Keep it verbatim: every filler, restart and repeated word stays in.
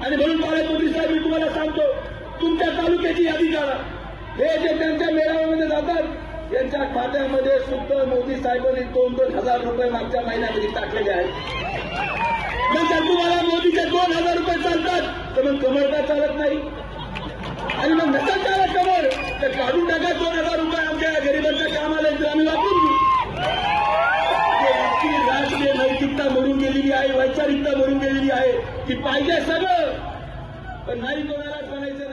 आणि म्हणून पालकमंत्री साहेब मी तुम्हाला सांगतो, तुमच्या तालुक्याची यादी करा. हे जे त्यांच्या मेळाव्यामध्ये जातात यांच्या खात्यामध्ये सुद्धा मोदी साहेबांनी दोन दोन हजार रुपये मागच्या महिन्यामध्ये टाकलेले आहेत. नंतर तुम्हाला मोदीचे दोन हजार रुपये चालतात तर मग कमर का चालत नाही? आणि मग नसेल त्याला कमर तर काढून टाका दोन हजार रुपये आमच्या गरिबांच्या कामाला तर आम्ही वापरून घेऊ. इतकी राजकीय नैतिकता मरून गेलेली आहे, वैचारिकता मरून गेलेली आहे की पाहिजे सगळं पण नाही कोणालाच म्हणायचं